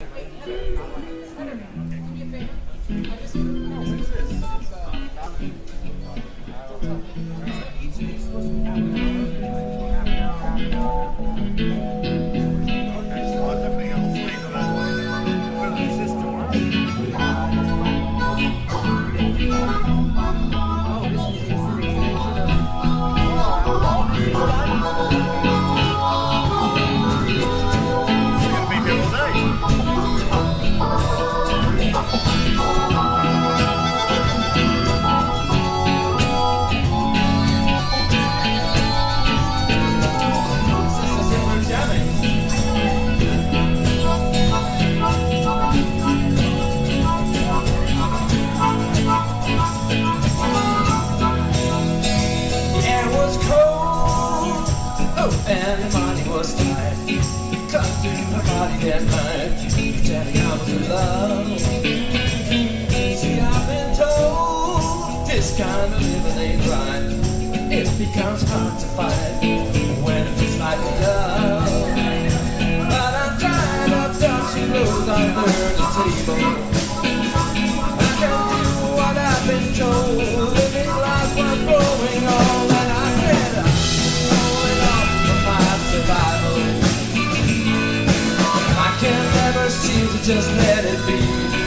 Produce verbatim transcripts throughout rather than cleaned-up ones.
Just let it be.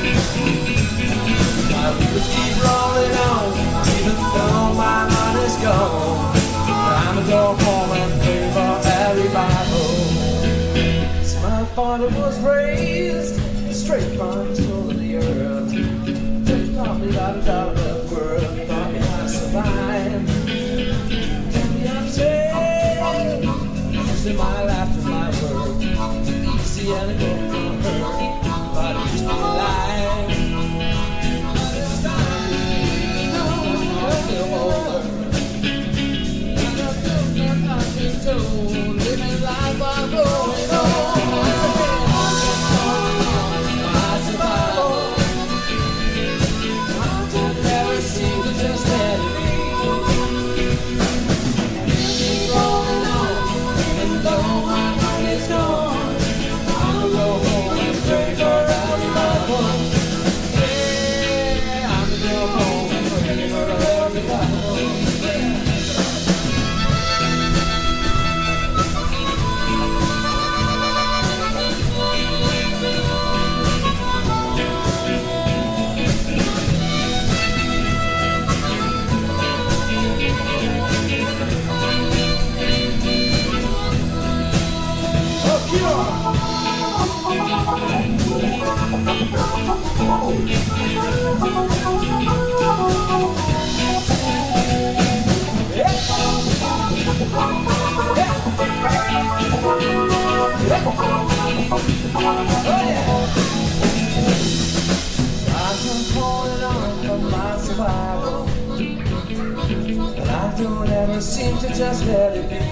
My wheels keep rolling on, even though my money's gone. I'ma go home and pray for a revival. So my father was raised straight from the soul of the earth. They taught me about a dollar worth, taught me how to survive. Kept me upset, using my life to my work. Easy and a good from her. But it used to be alive. This time, no, I'm still older. And I feel like I've been told, living life while going on. Once again, I'm just going on my survival. I just never seem to just let it be. Keep rolling on, even though my money's gone. I'll go home and pray for seem to just let it be.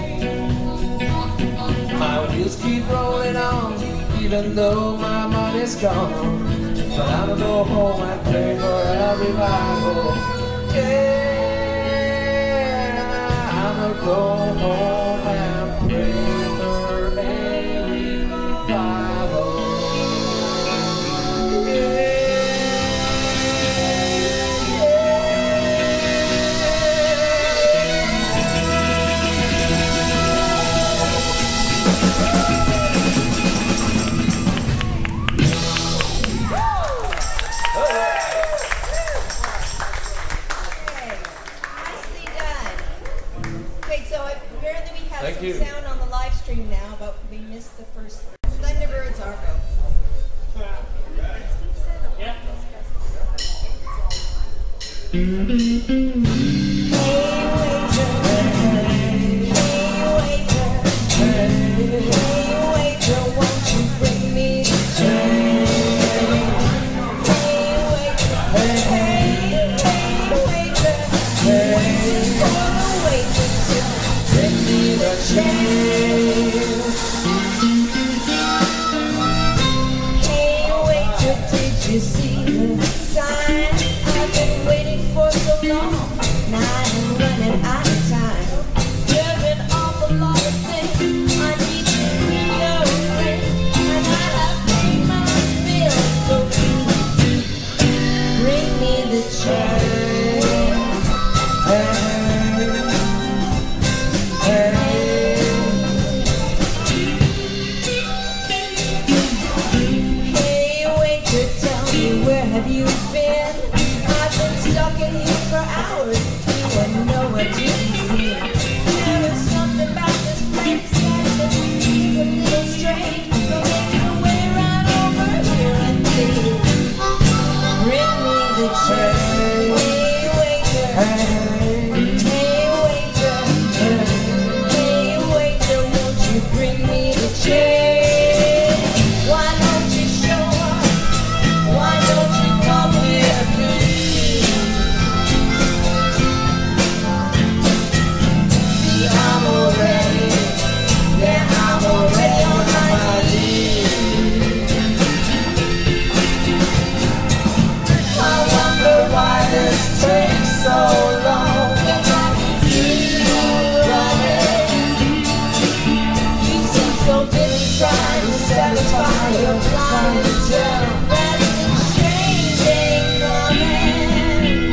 My wheels keep rolling on, even though my money's gone. But I'ma go home and pray for a revival. Yeah, I'ma go home and pray for a revival. Yeah. Thank you. Sound on the live stream now, but we missed the first Thunderbirds Argo. Yeah. You see the sign I've been waiting for so long. Now I'm running out of time. There's an awful lot of things I need to know, and I have made my have you been? I've been stuck in here for hours. You wouldn't know what to be seen. There is something about this place that is a little strange. So make your way right over here and please bring me the change. Hey waiter, hey waiter, hey waiter, won't you bring me the change? Why don't you show up? Why don't you come here, please? See, I'm already, yeah, I'm already on my knees. I wonder why this takes so long. See you running. You seem so busy trying to satisfy your clientele. That the change ain't coming.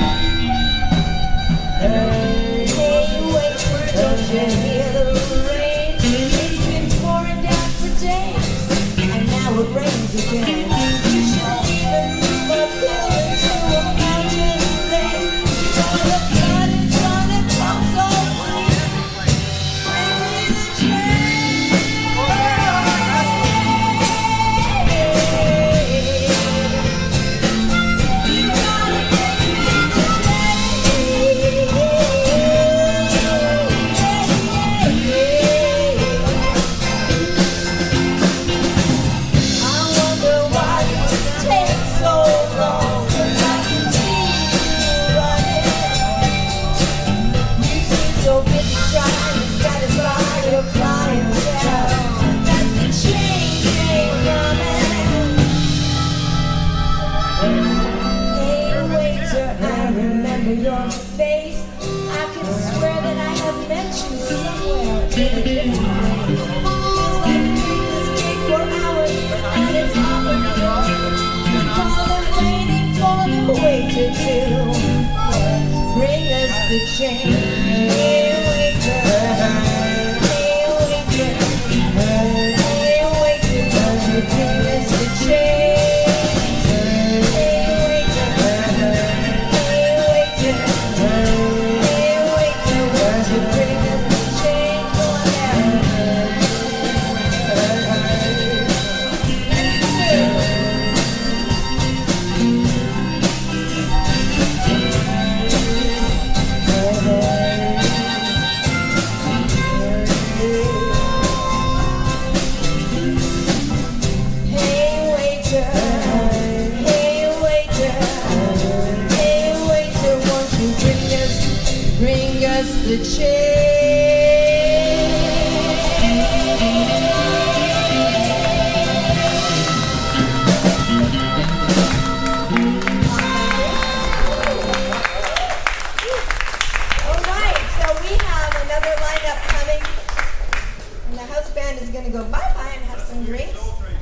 Hey, hey, wait, don't you hear the rain? It's been pouring down for days, and now it rains again. You should even move a pill into a mountain lake. For the flood is on it, comes so free. Bring me the change. You gotta bring me the change. I wonder why it takes so long, 'cause I can see you running. You seem so busy trying to satisfy your clientele that the change ain't coming. Hey waiter, I remember your face. I can swear that I have met you somewhere in a different place. Feels like you did this gig for hours and it's often over. You call it waiting for the waiter to bring us the change. Hey waiter, hey waiter, hey waiter, won't you bring us the change? Hey waiter, hey waiter, hey waiter, won't you bring us the change? Go on now. Hey waiter, hey waiter, hey waiter, won't you bring us, bring us the change? All right, so we have another lineup coming, and the house band is going to go bye-bye and have some drinks.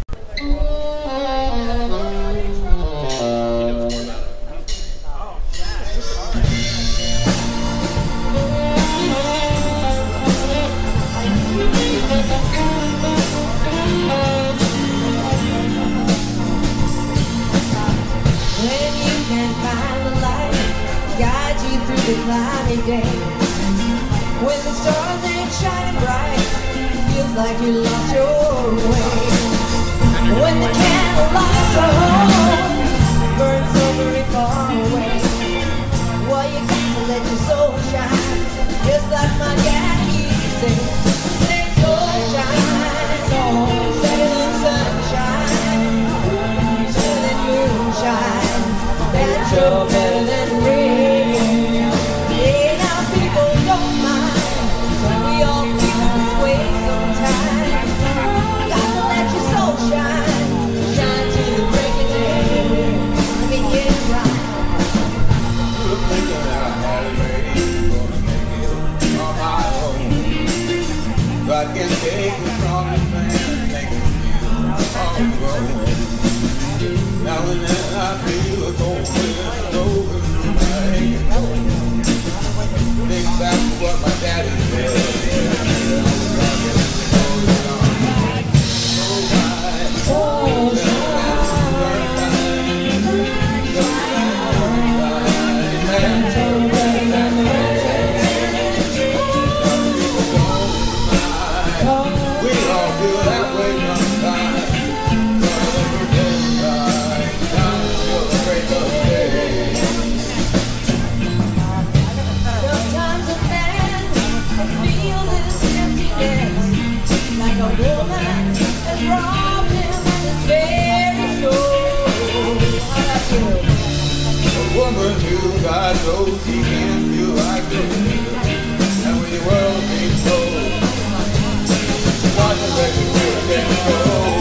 When you can find the light, guide you through the cloudy day. When the stars ain't shining bright, it feels like you lost your way. When the candlelights are home, burn so very far away. Well, you got to let your soul shine, just like my dad used to say. Let soul shine, soul, setting sunshine, better than moonshine, that's so better than rain. Yeah, now people don't mind, we all feel this way sometimes. Got to let your soul shine, shine to the break of day. Let me get it right. Thinking that I had a lady gonna make it on my own. God can take the strongest man and make it feel all grown. Now and then I feel a cold wind over through my head. Think back to what my daddy said. So knows he can't feel like this. And when your world ain't cold, watch the record feel again go.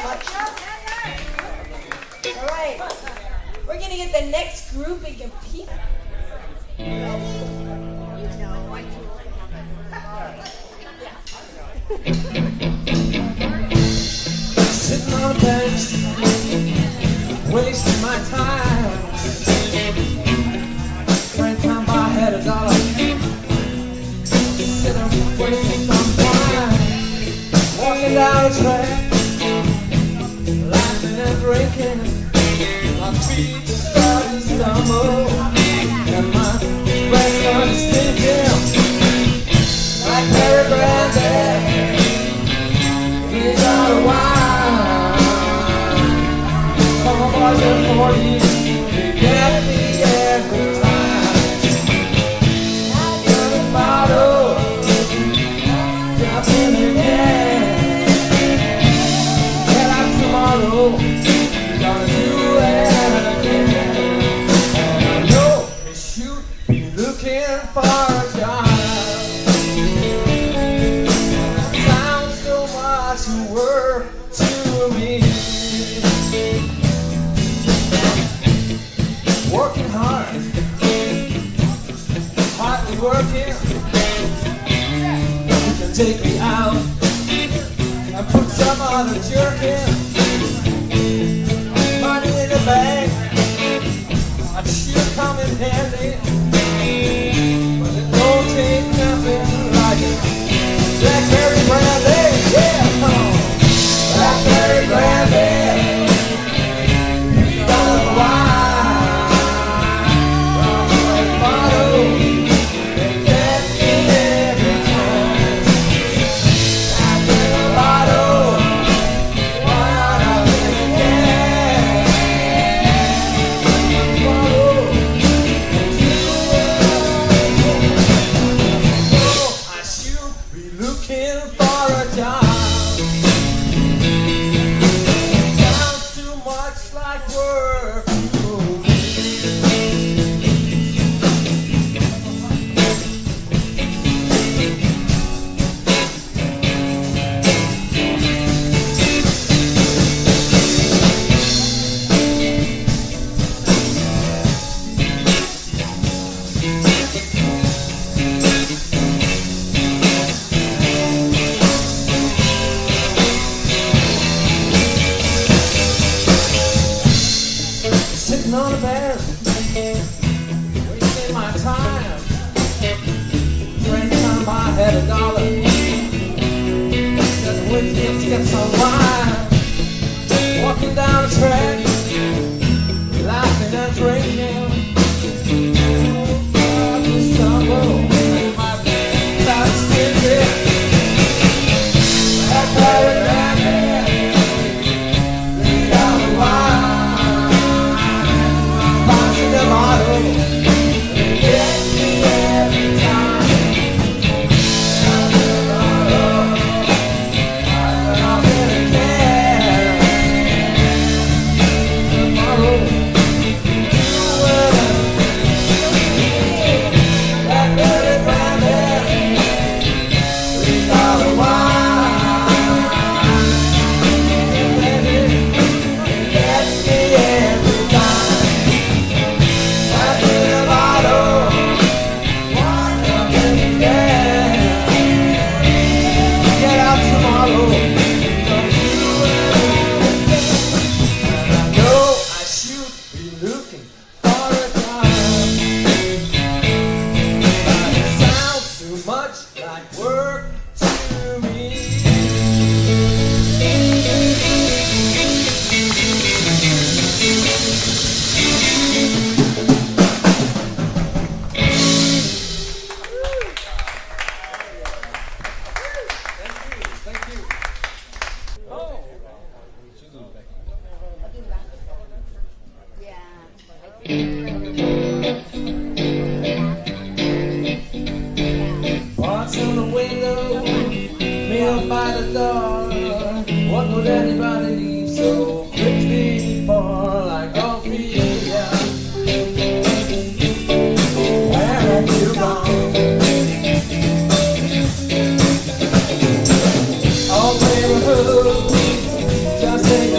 much. All right. We're going to get the next grouping of people. Ready? No, I Sitting on a bench, wasting my time. Friend come by, had a dollar. Sitting waiting some wine. Walking down the track, laughing and drinking. My feet start to stumble, and my breath starts stinking. Blackberry Brandy, we got a wine. Come on, boys and forties, they get me every time. Got a bottle, drop in again. Get out tomorrow, gonna do it again. And I know you should be looking for a job. Sounds so much work to me. Working hard, hardly working. You can take me out and put some other jerk in. Money in the bank, I'm sure come in handy. But it don't take nothing like it. Blackberry Brandy, yeah, come on. Blackberry Brandy, we got a wine. From a bottle, they get me every time. Back in a bottle, why not have it again? Bottle, and you oh, I should be looking for a job. Sounds too much like work to me. Sitting on a bed, wasting my time. Friend come by, had a dollar. Said the wind gets get some wine. Walking down the track, laughing and drinking. I just stumble, and my thoughts stinking. Blackberry Brandy, we got a wine. The bottle, it gets me every time. Out the bottle, I'll get again. Tomorrow, do it again. Blackberry Brandy, we got a wine. Baby, it gets me every time. What's in the window? Meal by the door. What would anybody leave so quickly for? Like Ophelia, where have you gone? Oh, baby, just take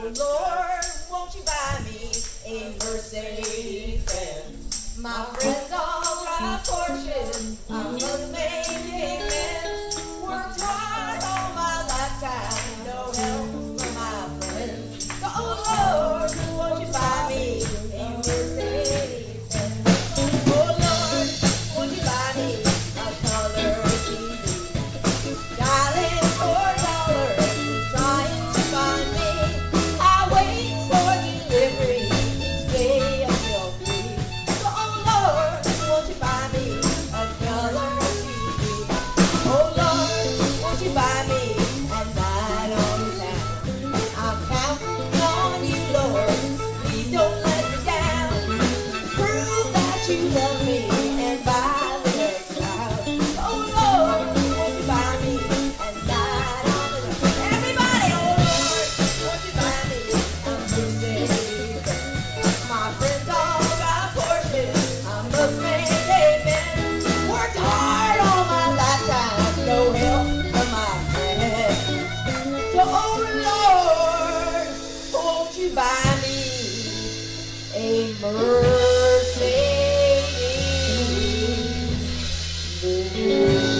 Lord, won't you buy me a Mercedes Benz? My friends all drive Porsches, I must make amends. Worked hard all my lifetime, no help from my friends. So, oh Lord, won't you buy me a Mercedes Benz? Oh Lord, won't you buy me a color T V? Darling, four dollars, trying to find me. I wait for delivery each day until three. So, oh Lord, won't you buy me a color T V? Oh Lord, won't you buy me a night on town? I'm counting on you, Lord. Please don't let me down. Prove that you love me and buy the next house. Oh Lord, won't you buy me a night on the town? Everybody, oh Lord, won't you buy me a Mercedes Benz? My friends all drive Porsches, I must make amends. Worked hard all my lifetime, no help from my friends. So, oh Lord, won't you buy me a Mercedes Benz?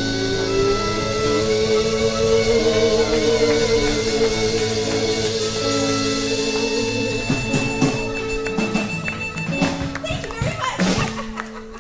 Thank you very much.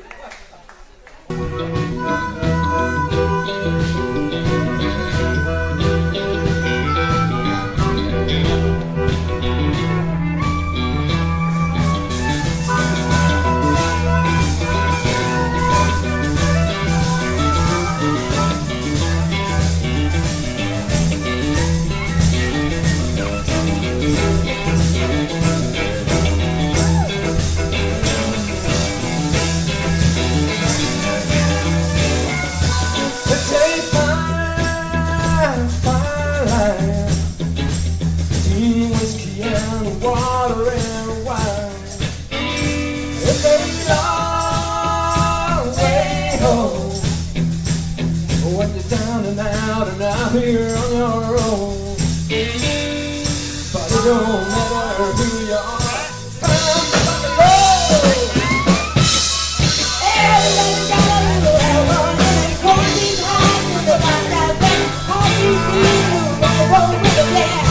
Take fine, fine line between whiskey and water and wine. It's a long way home. When you're down and out and out here on your own. But it don't matter who you are. Come fucking roll. Everybody's got a little elbow in it. Quarantine high to the back out there. All you do is rock and roll with the band.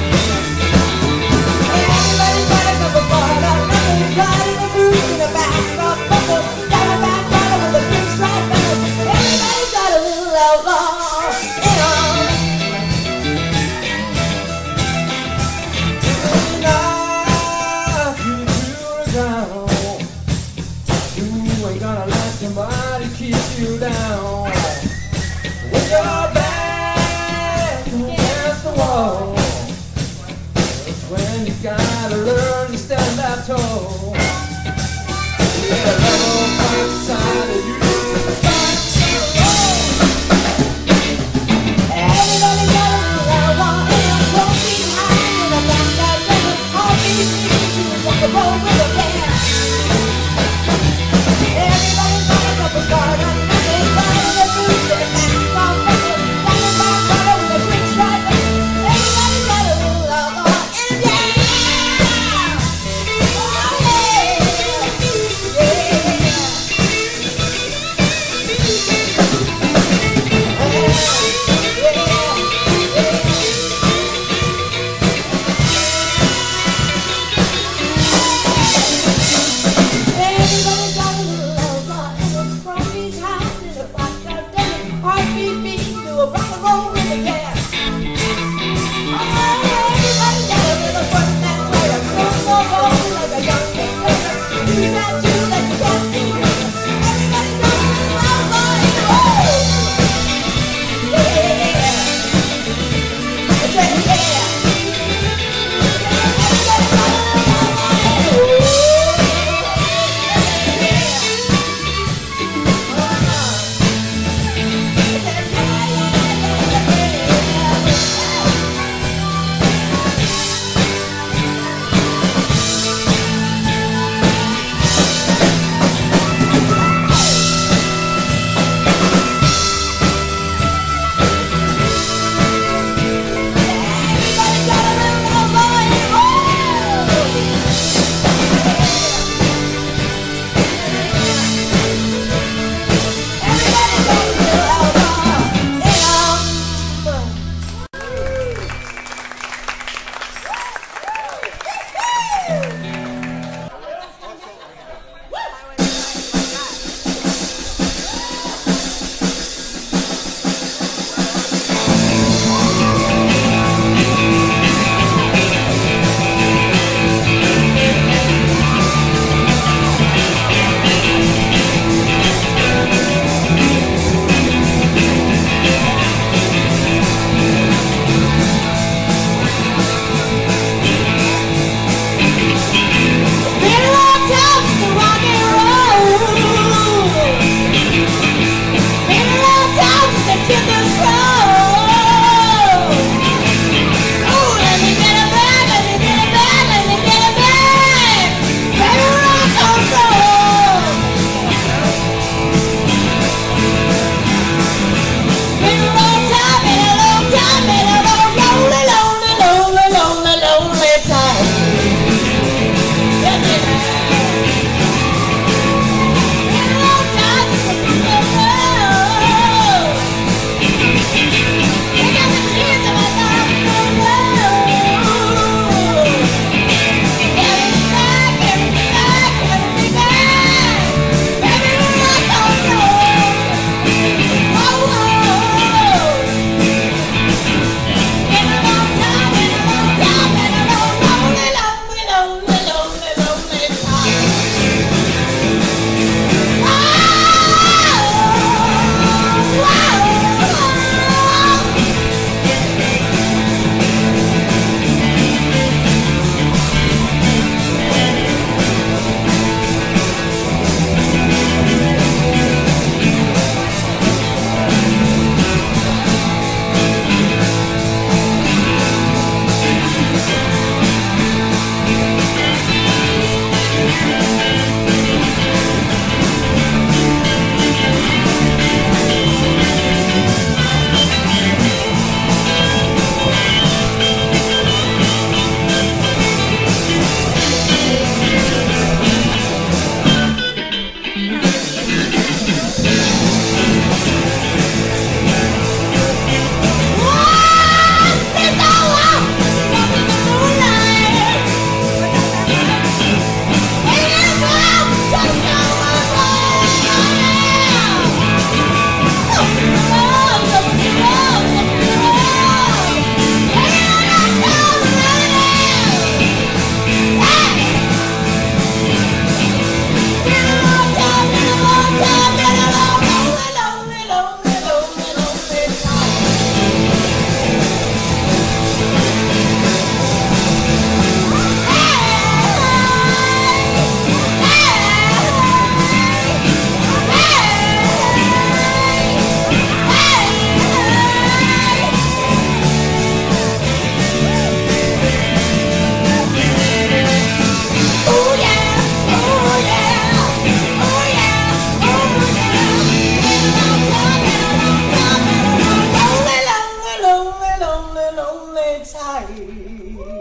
Everybody's got a couple bars up. Nothing's got in the boots in the back. Rock, buckle, got a back bottle with a big stripe belt. Everybody's got a little outlaw in 'em. Knock you to the ground. You ain't gonna let somebody keep you down. With your back against the wall, that's when you gotta learn to stand up tall. Yeah, level fight inside of you. Everybody's got a little outlaw in 'em. Quarantine high to the back out there. All you do is rock and roll with the band. Everybody's got a couple bars up. Nothing's got in the boots in the back. Rock, buckle, got a back bottle with a big stripe belt. Everybody's got a little outlaw in 'em. Yeah! Oh, yeah! lonely time.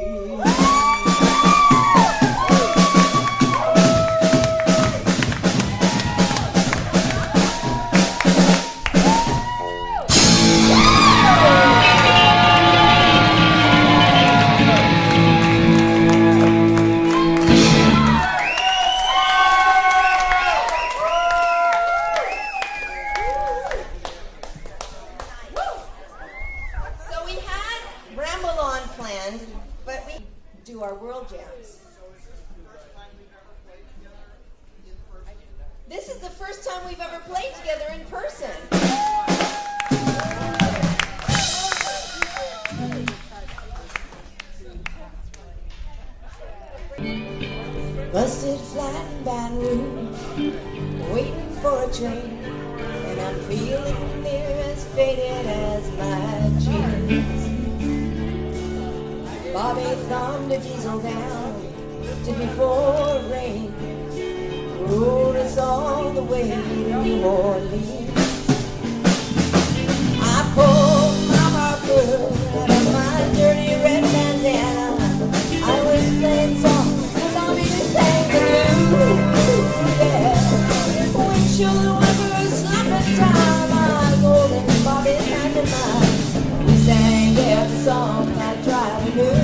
But we do our world jams. This is the first time we've ever played together in person. Busted flat in Baton Rouge, waiting for a train, and I'm feeling near as faded as my jeans. Bobby thumbed a diesel down to before it rained, rode us all the way to New Orleans. I pulled my harpoon out of my dirty red bandana. I was playing songs and Bobby sang the blues. Yeah, windshield wipers slapping time. I was holding Bobby's hand in mine. We sang every song I tried to do.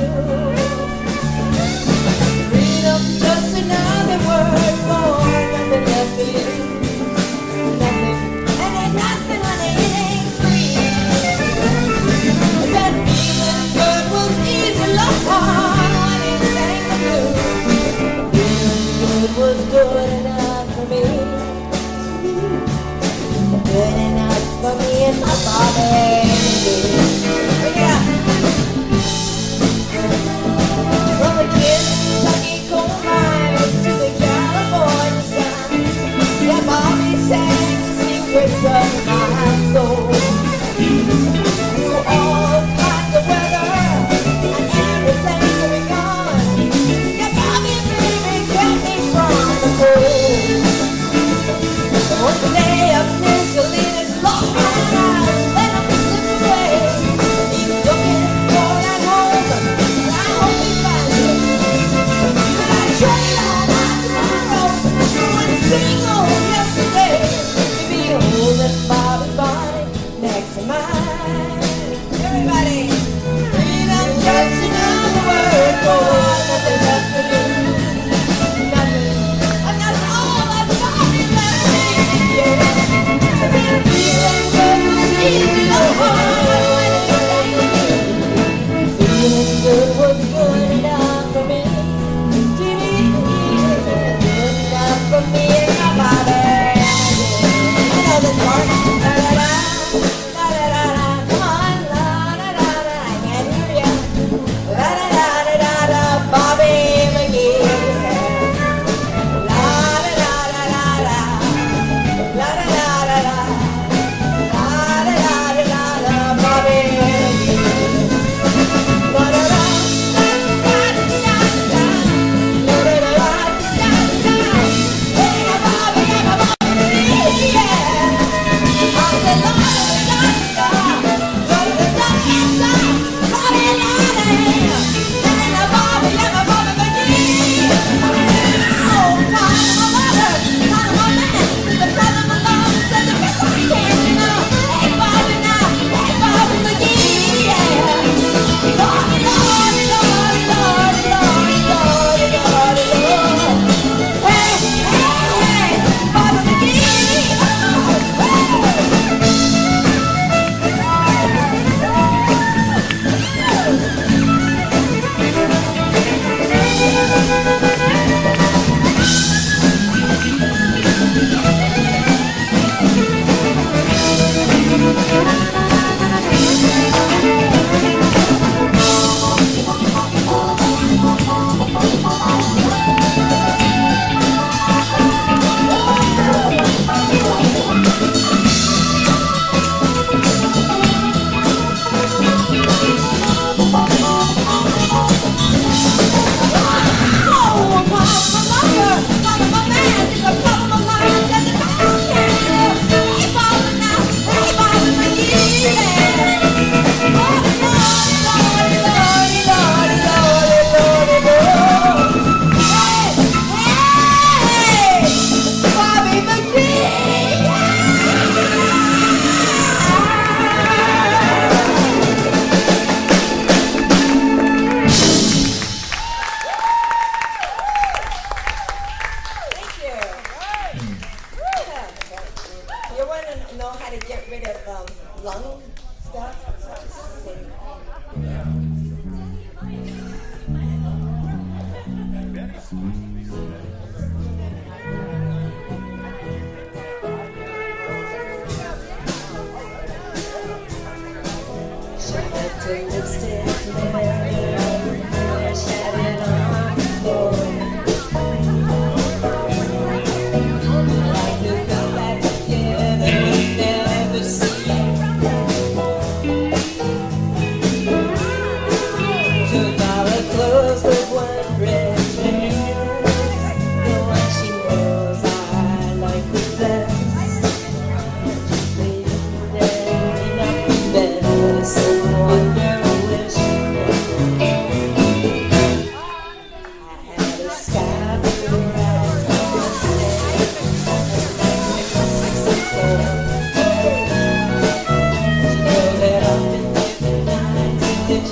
Freedom, just another word for nothing left to lose. Nothing, and ain't nothing, honey, it ain't free. That feeling good was easy, love hard when it sang the blues. Feeling good was good enough for me. Good enough for me and my Bobby. Bring it up.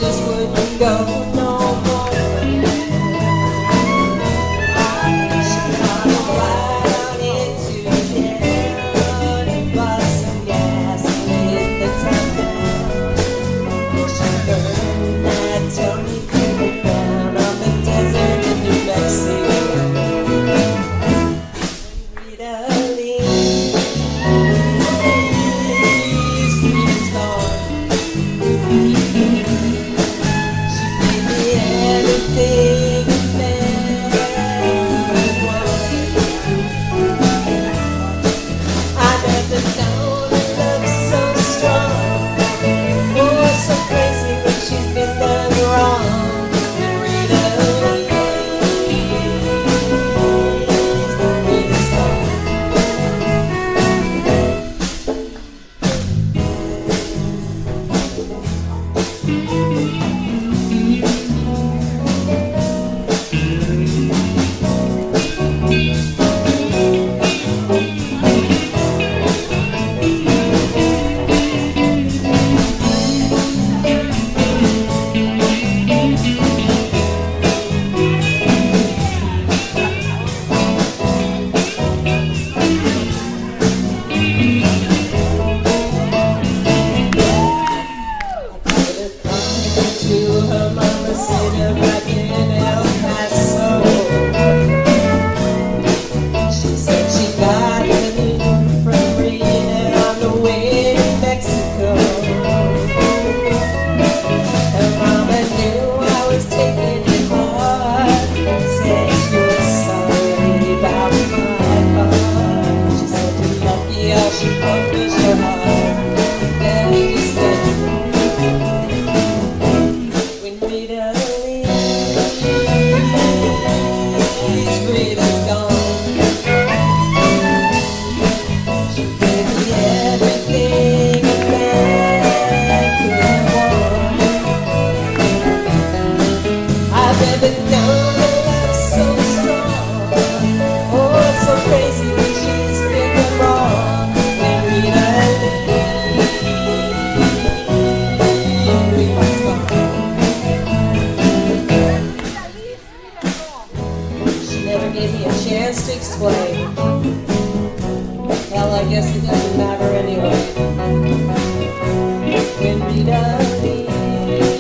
just wouldn't go no more. She caught a ride out into town and bought some gas and hit the town. She burned that Tony Cooper down on the desert in New Mexico. Rita leaves, Rita's gone. She gave me everything a man could want. I never known a love so strong, or so crazy when she's been done wrong. And Rita leaves, Rita's gone. To her mama sitting back in El Paso. She said she got a lead from Rita on the way to Mexico. Her mama knew I was taking it hard. Said she was sorry about my heart. She said you're lucky how she published your heart. Then he just said, when Rita leaves, Rita's gone. She gave me everything a man could want. I've never known a love so strong, or so crazy when she's been wrong. When Rita leaves, Rita's gone. She never gave me a chance to explain. Hell, I guess it doesn't matter anyway. When Rita leaves,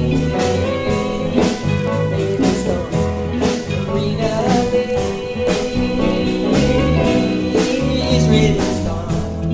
Rita's gone. Rita leaves, Rita's gone.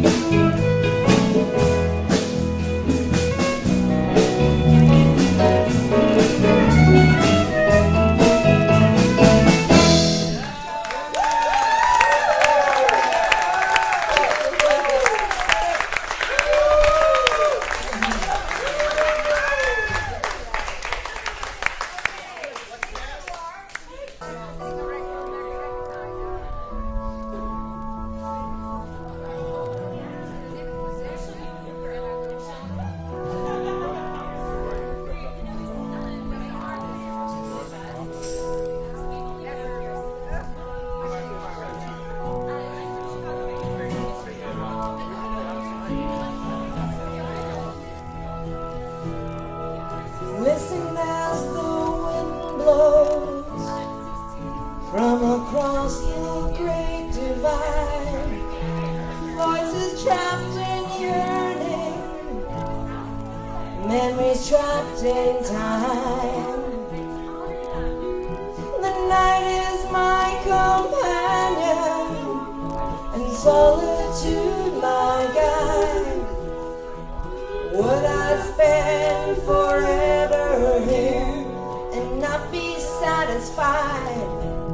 Listen as the wind blows from across the great divide. Voices trapped in yearning, memories trapped in time. The night is my companion, and solitude my guide. Would I spend forever here and not be satisfied?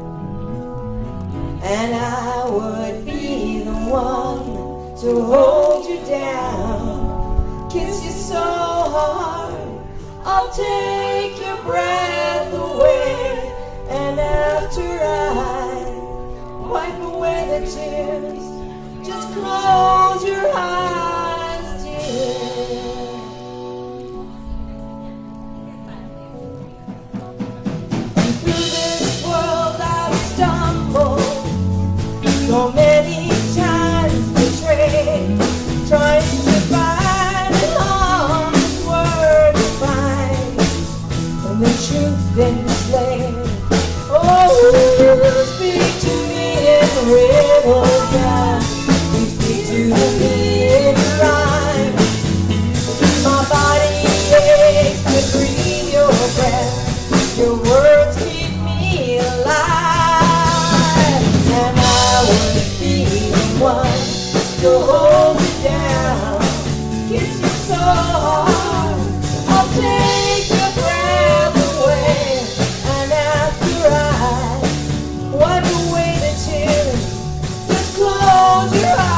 And I would be the one to hold you down, kiss you so hard, I'll take your breath away. And after I wipe away the tears, just close your eyes, dear. And through this world I've stumbled so many times, betrayed, trying to find an honest word to find. then display. Oh, speak to me in riddles, God. You speak to me in rhyme. My body aches to breathe your breath. Your words keep me alive. And I would be the one to hold you down, kiss you so hard, I'll take your breath away. And after I wipe away the tears, just close your eyes.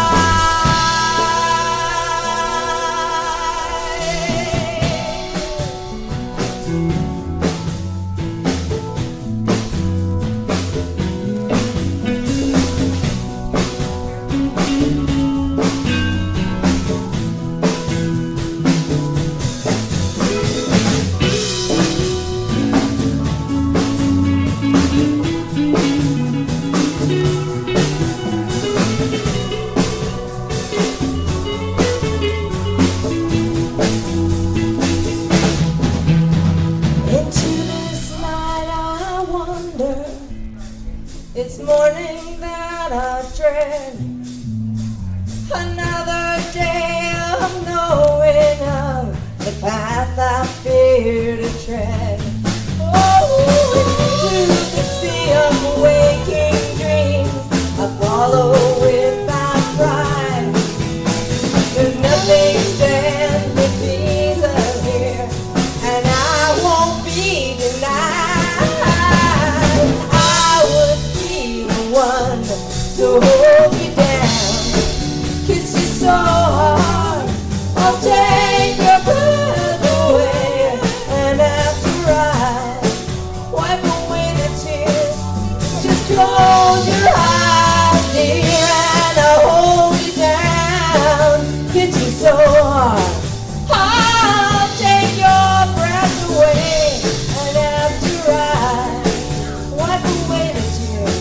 It's morning that I dread, another day of knowing of the path I fear to tread. Oh, into the sea of waking dreams I follow without pride. There's nothing stands between us here, and I won't be denied. One to hold you down, kiss you so hard, I'll take your breath away. And after I wipe away the tears, just close your eyes, dear, and I'll hold you down, kiss you so hard, I'll take your breath away. And after I wipe away the tears,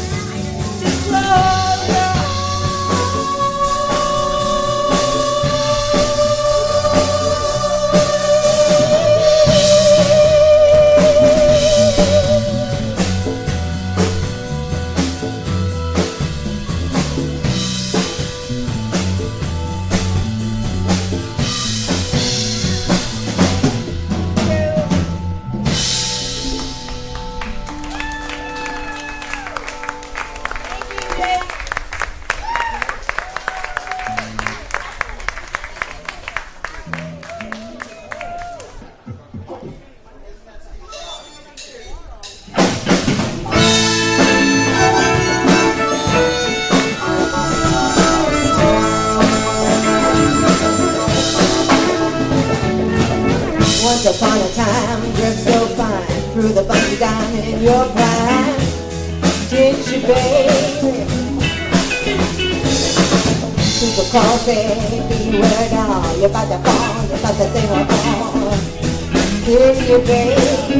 once upon a time, dressed so fine, threw the bumper down in your prime. Did you, baby? People call, say, beware now, you're about to fall, you're about to sing or fall. Did you, baby?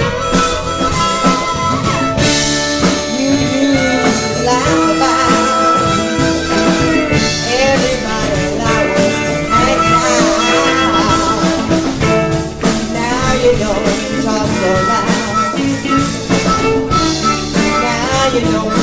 You used to laugh about everybody that was hanging out. You don't talk so loud. Now you know